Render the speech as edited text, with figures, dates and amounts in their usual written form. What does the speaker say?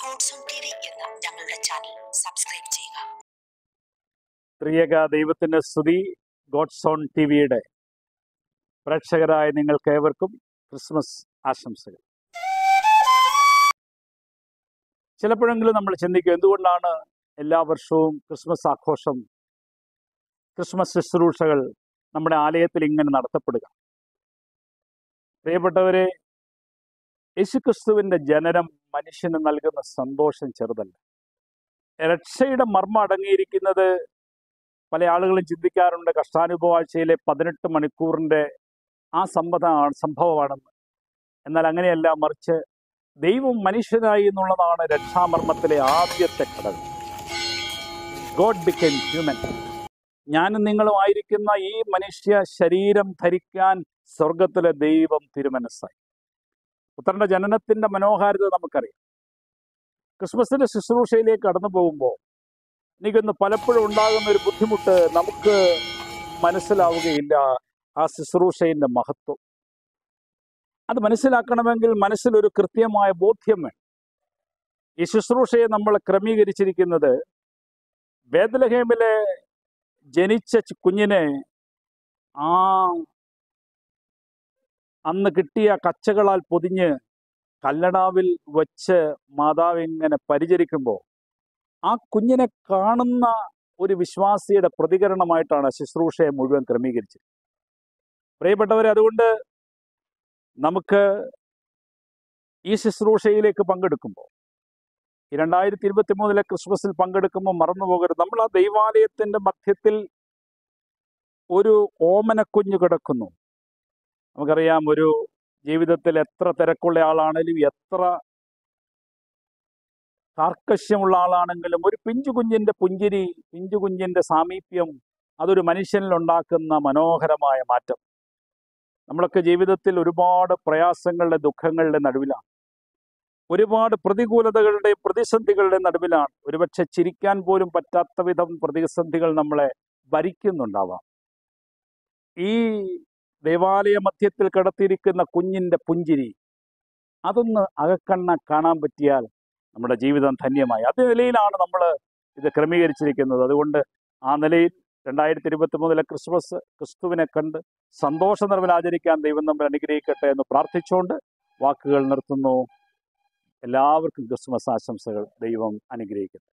God's own TV എന്ന ഞങ്ങളുടെ channel subscribe ചെയ്യുക. ത്രിയേക ദൈവത്തിന്റെ സ്തുതി. ഗോഡ്സ് ഓൺ ടിവിയുടെ പ്രേക്ഷകരായ നിങ്ങൾക്ക് ഏവർക്കും ക്രിസ്മസ് ആശംസകൾ. ചിലപ്പോഴെങ്കിലും നമ്മൾ ചിന്തിക്കും, എന്തുകൊണ്ടാണ് എല്ലാ വർഷവും ക്രിസ്മസ് ആഘോഷം, ക്രിസ്മസ് ശുശ്രൂഷകൾ നമ്മുടെ ആലയത്തിൽ ഇങ്ങനെ നടത്തപ്പെടുക? പ്രിയപ്പെട്ടവരെ, യേശുക്രിസ്തുവിന്റെ ജനനം മനുഷ്യന് നൽകുന്ന സന്തോഷം ചെറുതല്ല. രക്ഷയുടെ മർമ്മം അടങ്ങിയിരിക്കുന്നത് പല ആളുകളും ചിന്തിക്കാറുണ്ട് കഷ്ടാനുഭവാഴ്ചയിലെ 18 മണിക്കൂറിൻ്റെ ആ സംഭവമാണെന്ന്. എന്നാൽ അങ്ങനെയല്ല, മറിച്ച് ദൈവം മനുഷ്യനായി എന്നുള്ളതാണ് രക്ഷാമർമ്മത്തിലെ ആദ്യത്തെ ഘടകം. God become human. ഞാനും നിങ്ങളും ആയിരിക്കുന്ന ഈ മനുഷ്യ ശരീരം ധരിക്കാൻ സ്വർഗത്തിലെ ദൈവം തിരുമനസ്സായി. പുത്രന്റെ ജനനത്തിന്റെ മനോഹാരിത നമുക്കറിയാം. ക്രിസ്മസിന്റെ ശുശ്രൂഷയിലേക്ക് കടന്നു പോകുമ്പോൾ എനിക്കൊന്ന് പലപ്പോഴും ഉണ്ടാകുന്ന ഒരു ബുദ്ധിമുട്ട്, നമുക്ക് മനസ്സിലാവുകയില്ല ആ ശുശ്രൂഷയുടെ മഹത്വം. അത് മനസ്സിലാക്കണമെങ്കിൽ മനസ്സിലൊരു കൃത്യമായ ബോധ്യം വേണം. ഈ ശുശ്രൂഷയെ നമ്മൾ ക്രമീകരിച്ചിരിക്കുന്നത് ബേത്ലഹേമിലെ ജനിച്ച കുഞ്ഞിനെ അന്ന് കിട്ടിയ കച്ചകളാൽ പൊതിഞ്ഞ് കല്ലടാവിൽ വച്ച് മാതാവ് ഇങ്ങനെ പരിചരിക്കുമ്പോൾ ആ കുഞ്ഞിനെ കാണുന്ന ഒരു വിശ്വാസിയുടെ പ്രതികരണമായിട്ടാണ് ശുശ്രൂഷയെ മുഴുവൻ ക്രമീകരിച്ചത്. പ്രിയപ്പെട്ടവരെ, അതുകൊണ്ട് നമുക്ക് ഈ ശുശ്രൂഷയിലേക്ക് പങ്കെടുക്കുമ്പോൾ, ഈ 2023 ക്രിസ്മസിൽ പങ്കെടുക്കുമ്പോൾ മറന്നു പോകരുത്, നമ്മൾ ആ ദൈവാലയത്തിന്റെ മധ്യത്തിൽ ഒരു ഓമനക്കുഞ്ഞ് കിടക്കുന്നു. നമുക്കറിയാം, ഒരു ജീവിതത്തിൽ എത്ര തിരക്കുള്ള ആളാണെങ്കിലും, എത്ര കാർക്കശ്യമുള്ള ആളാണെങ്കിലും, ഒരു പിഞ്ചുകുഞ്ഞിൻ്റെ പുഞ്ചിരി, പിഞ്ചുകുഞ്ഞിൻ്റെ സാമീപ്യം, അതൊരു മനുഷ്യനിൽ ഉണ്ടാക്കുന്ന മനോഹരമായ മാറ്റം. നമ്മളൊക്കെ ജീവിതത്തിൽ ഒരുപാട് പ്രയാസങ്ങളുടെ, ദുഃഖങ്ങളുടെ നടുവിലാണ്. ഒരുപാട് പ്രതികൂലതകളുടെ, പ്രതിസന്ധികളുടെ നടുവിലാണ്. ഒരുപക്ഷെ ചിരിക്കാൻ പോലും പറ്റാത്ത വിധം പ്രതിസന്ധികൾ നമ്മളെ ഭരിക്കുന്നുണ്ടാവാം. ഈ ദേവാലയ മധ്യത്തിൽ കിടത്തിയിരിക്കുന്ന കുഞ്ഞിൻ്റെ പുഞ്ചിരി, അതൊന്ന് അകക്കണ്ണ കാണാൻ പറ്റിയാൽ നമ്മുടെ ജീവിതം ധന്യമായി. അതേ നിലയിലാണ് നമ്മൾ ഇത് ക്രമീകരിച്ചിരിക്കുന്നത്. അതുകൊണ്ട് ആ നിലയിൽ 2023 ക്രിസ്മസ് ക്രിസ്തുവിനെ കണ്ട് സന്തോഷ നിറവിൽ ആചരിക്കാൻ ദൈവം നമ്മൾ അനുഗ്രഹിക്കട്ടെ എന്ന് പ്രാർത്ഥിച്ചുകൊണ്ട് വാക്കുകൾ നിർത്തുന്നു. എല്ലാവർക്കും ക്രിസ്മസ് ആശംസകൾ. ദൈവം അനുഗ്രഹിക്കട്ടെ.